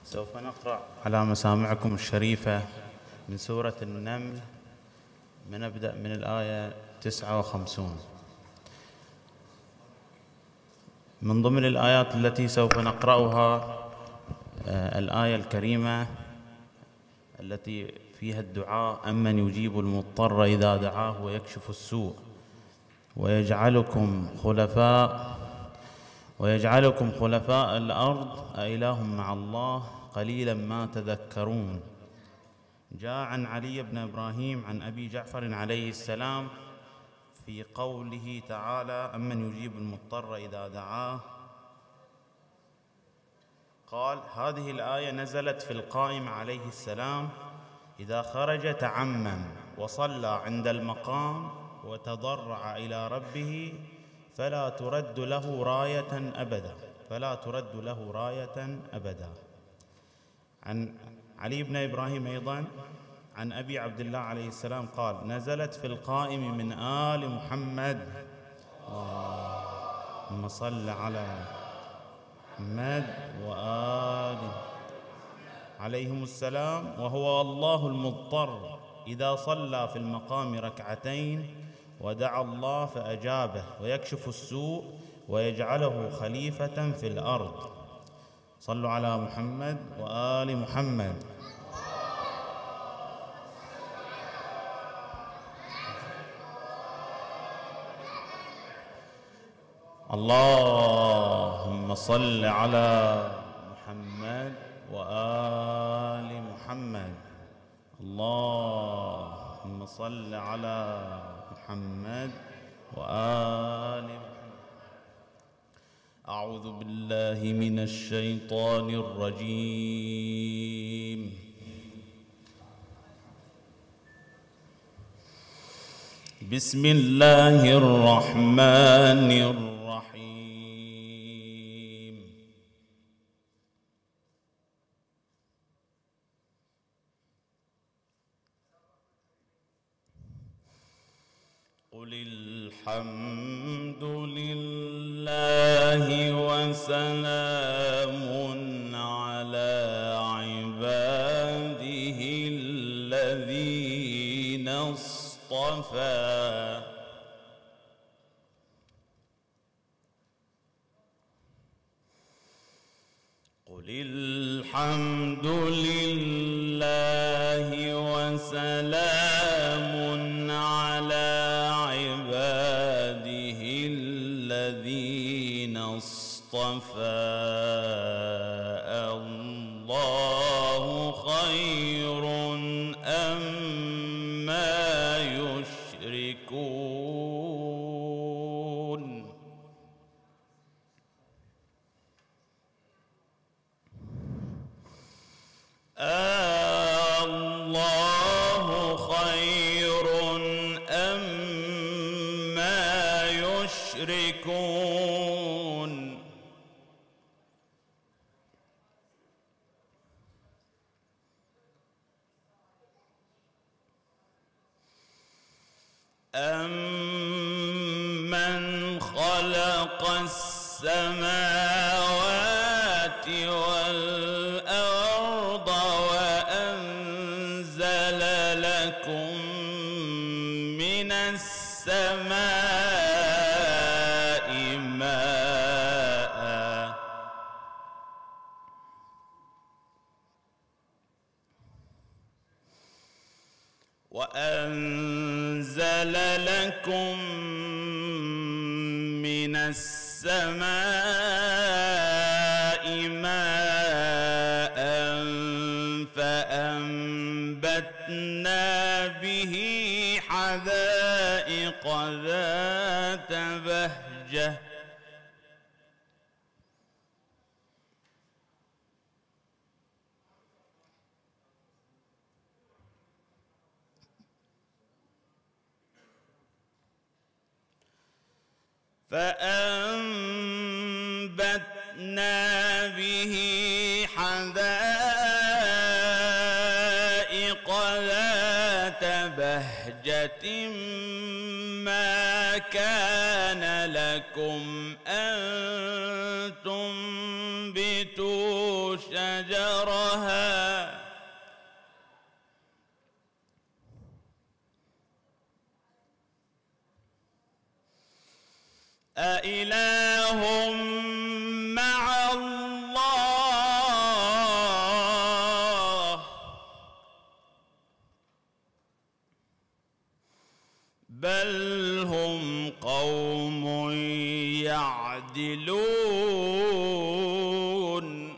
سوف نقرأ على مسامعكم الشريفة من سورة النمل، نبدأ من الآية 59. من ضمن الآيات التي سوف نقرأها الآية الكريمة التي فيها الدعاء: أمن يجيب المضطر إذا دعاه ويكشف السوء ويجعلكم خلفاء الأرض أإله مع الله قليلا ما تذكرون. جاء عن علي بن إبراهيم عن أبي جعفر عليه السلام في قوله تعالى: أمن يجيب المضطر إذا دعاه، قال: هذه الآية نزلت في القائم عليه السلام إذا خرج تعمم وصلى عند المقام وتضرع إلى ربه فلا ترد له راية أبدا. عن علي بن إبراهيم أيضا عن أبي عبد الله عليه السلام قال: نزلت في القائم من آل محمد، اللهم صل على محمد وآله عليهم السلام، وهو الله المضطر إذا صلى في المقام ركعتين ودعا الله فأجابه ويكشف السوء ويجعله خليفة في الأرض. صلوا على محمد وآل محمد. اللهم صل على محمد وآل محمد. اللهم صل على محمد وآل محمد. أعوذ بالله من الشيطان الرجيم. بسم الله الرحمن الرحيم. قل الحمد لله وسلام على عباده الذين اصطفى. قل الحمد لله وسلام على عباده الذين اصطفى. الله خير أما يشركون. الله خير أما يشركون. أَمَّنْ خَلَقَ السَّمَاوَاتِ وَالْأَرْضَ وَأَنزَلَ لَكُم مِّنَ السَّمَاءِ مَاءً وأنزل لكم من السماء ماء فأنبتنا به حدائق ذات بهجة ذات بهجة ما كان لكم أن تنبتوا شجرها أإله مع الله بل هم قوم يعدلون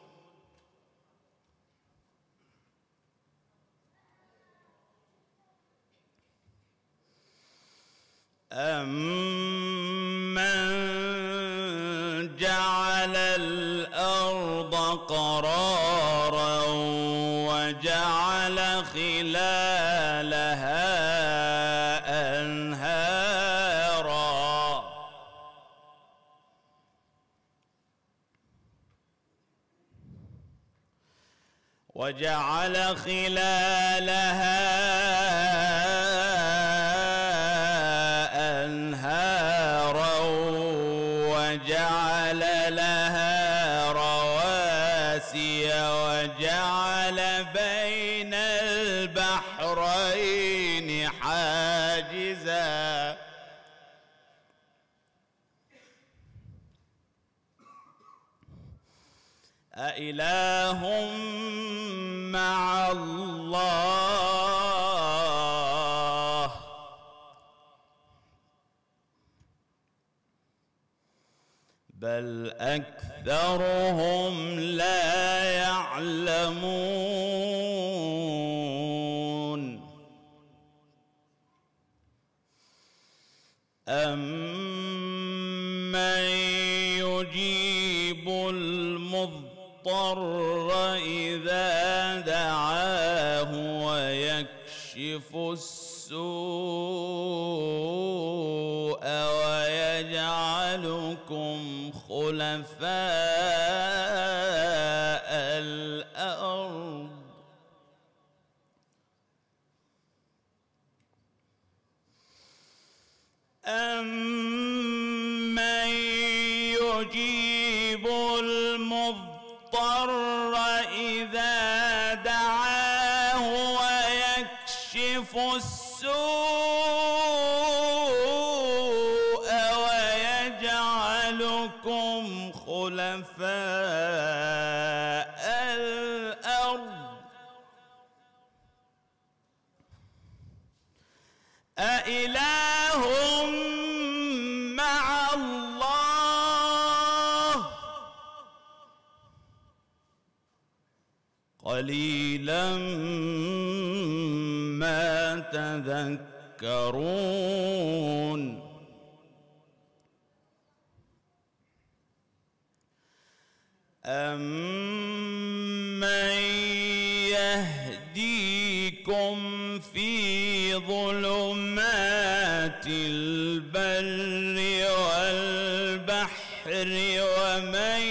أمن جعل الأرض قرارا وجعل خلالها أنهارا وجعل خلالها أنهارا وجعل لها رواسي وجعل بين البحرين حاجزا أإله مع الله بل أكثرهم لا يعلمون أمن يجيب المضطر إذا دعاه ويكشف السوء ويجعلكم خلفاء الأرض أمن يجيب المضطر إذا دعاه ويكشف السوء ويجعلكم خلفاء الأرض أإله مع الله قليلا ما تذكرون أمن يهديكم في ظلمات البر والبحر ومن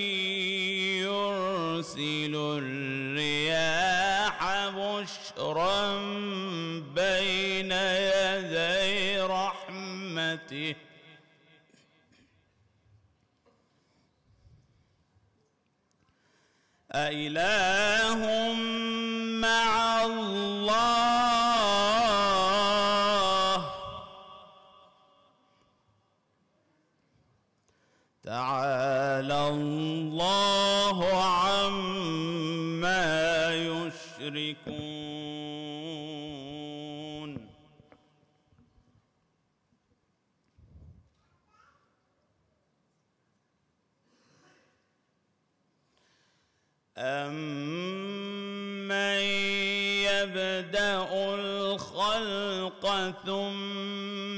يرسل الرياح بشرا بين يدي رحمته أإله مع الله تعالى الله عما يشركون أمن يبدأ الخلق ثم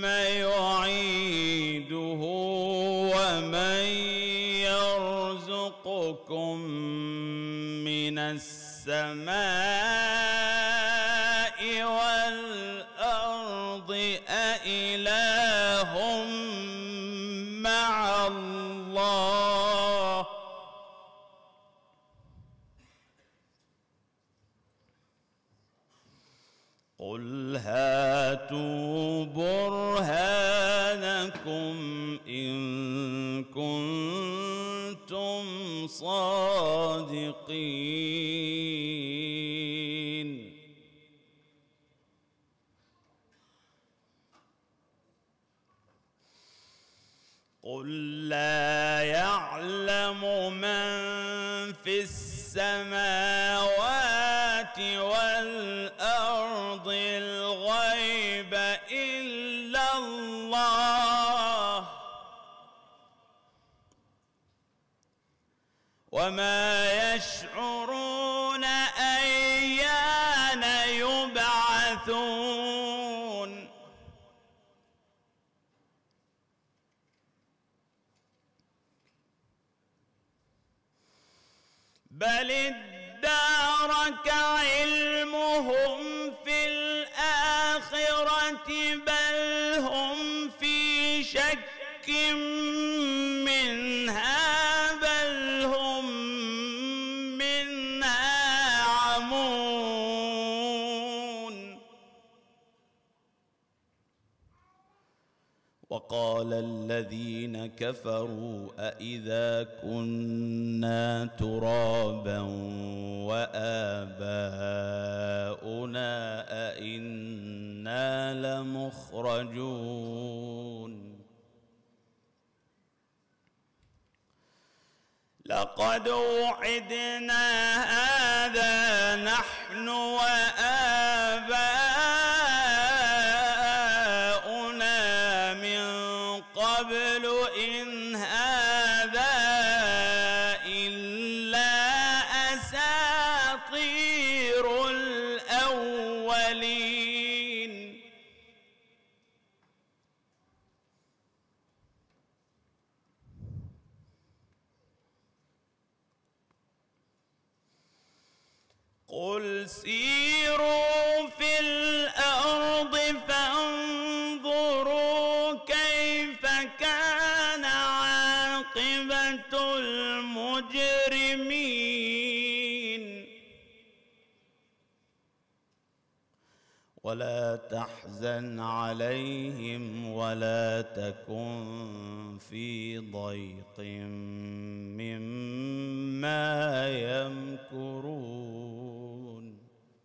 يعيده ومن يرزقكم من السماء والأرض أإله مع الله قل هاتوا برهانكم إن كنتم صادقين المتقين. قل لا يعلم من في السماوات والأرض الغيب إلا الله، وما يشعرون أيان يبعثون. بل ادارك علمهم في الآخرة بل هم في شك منها بل هم منها عمون. وقال الذين كفروا أإذا كنا ترابا وآباؤنا أإنا لمخرجون. لقد وعدنا هذا نحن وآباؤنا من قبل إن هذا إلا أساطير الأولين. قل سيروا في الأرض فانظروا كيف كان عاقبة المجرمين. ولا تحزن عليهم ولا تكن في ضيق مما يمكرون.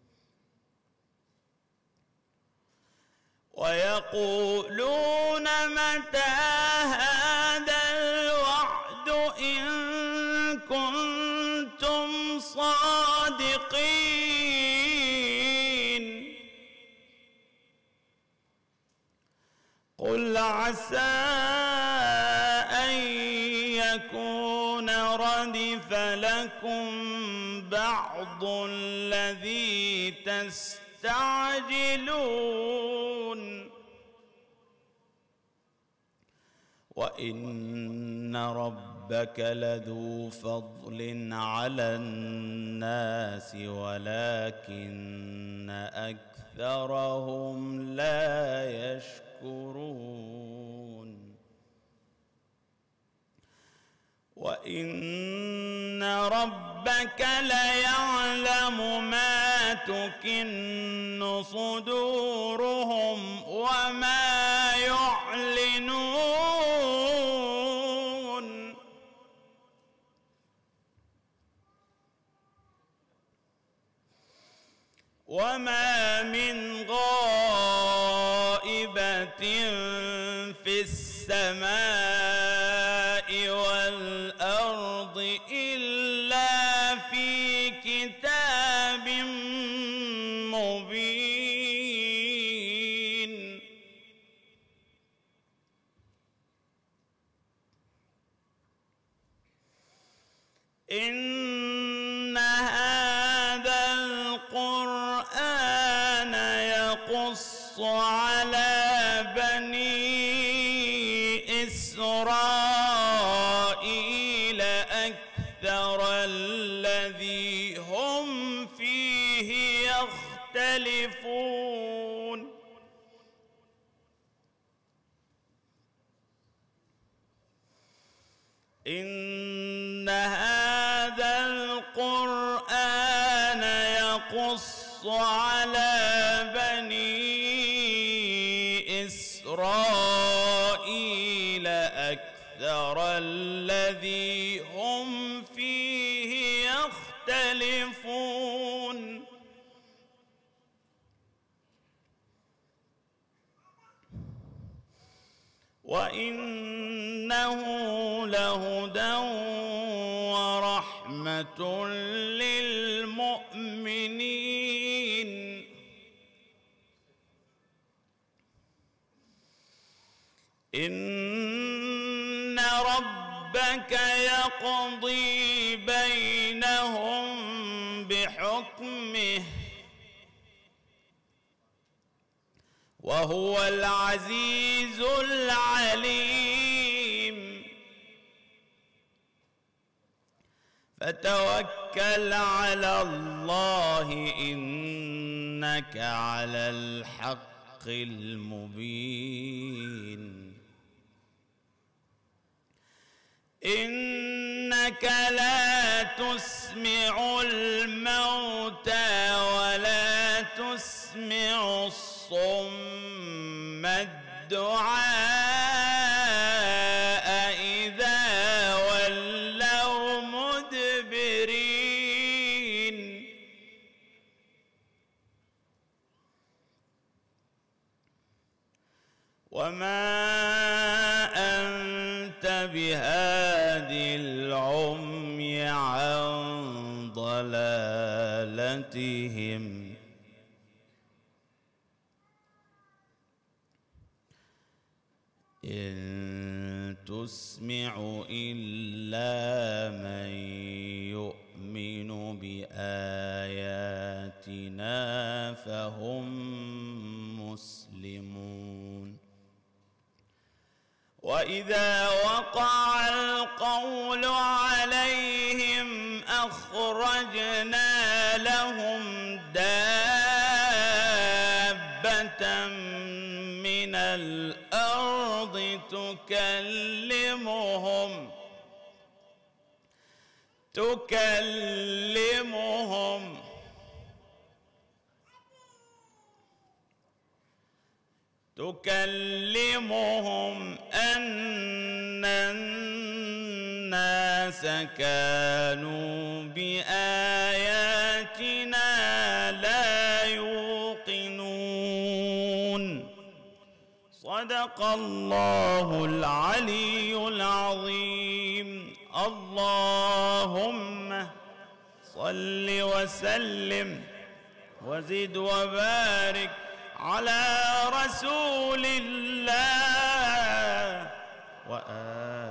ويقولون متى هذا الوعد إن كنتم صادقين. قل عسى أن يكون ردف لكم بعض الذي تستعجلون. وإن ربك لذو فضل على الناس ولكن أكثرهم لا يشكرون. وإن ربك ليعلم ما تكن صدورهم وما يعلنون. وما من غائبة في السماء والأرض إلا في كتاب مبين. إن هذا القرآن يقص على بني إسرائيل أكثر الذي هم فيه يختلفون. إن هذا القرآن يقص على بني إسرائيل أكثر الذي هم فيه يختلفون. يختلفون وإنه لهدى ورحمة للمؤمنين إن ربك يقضي بينهم بحكمه وهو العزيز العليم فتوكل على الله إنك على الحق المبين إنك لا تسمع الموتى ولا تسمع الصم الدعاء إذا ولوا مدبرين وما أنت بهادي العمي عن ضلالتهم إن تسمع إلا من يؤمن بآياتنا فهم مسلمون وإذا وقع القول عليهم أخرجنا لهم دابة من الأرض تكلمهم أن الناس كانوا بآياتنا لا يوقنون صدق الله العلي العظيم اللهم صل وسلم وزد وبارك على رسول الله وآله